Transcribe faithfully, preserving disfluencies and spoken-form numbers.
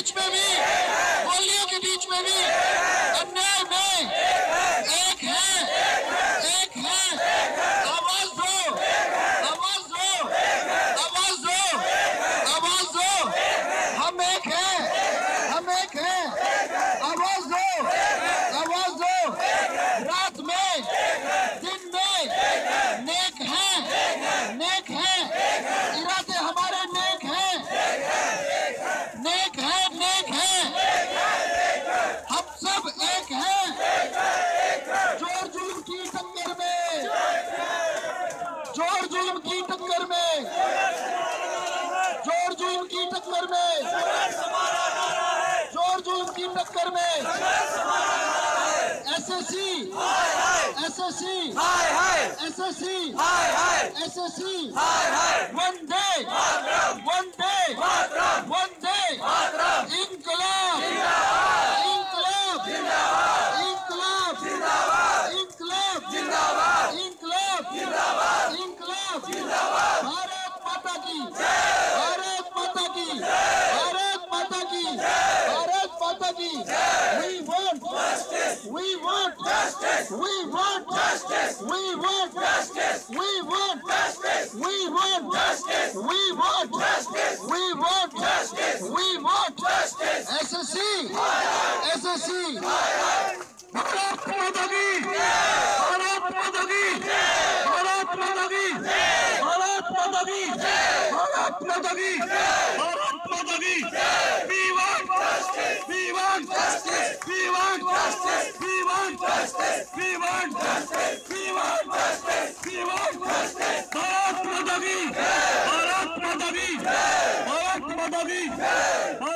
बीच में भी, गोलियों के बीच में भी अन्याय में एक है, एक है। आवाज दो, आवाज दो, आवाज दो, आवाज दो। हम एक हैं, हम एक हैं। आवाज दो, आवाज दो। रात में, दिन में नेक हैं, नेक हैं। इरादे हमारे नेक हैं, नेक है, नेक है। हम सब एक हैं। जोर जुल्म की टक्कर में, जोर जुल्म की टक्कर में, जोर जुल्म की टक्कर में, जोर जुल्म की टक्कर में। SSC, SSC, SSC, SSC. वंदे, वंदे, वंदे। इंकलाब, इंकलाब, इंकलाब, इंकलाब, इंकलाब, इंकलाब। भारत माता की, भारत माता की, भारत माता की, भारत माता की। We want justice, we want justice, we want justice, we want justice, we want justice, we want justice, we want justice, we want justice, we want justice. S S C, S S C. Bharat माता की, भारत माता की, भारत माता की, भारत माता की, भारत माता की, भारत माता की। We want justice, we want justice, we want justice, we want justice, we want justice, we want justice, we want justice. Bharat माता की, भारत माता की, भारत माता की।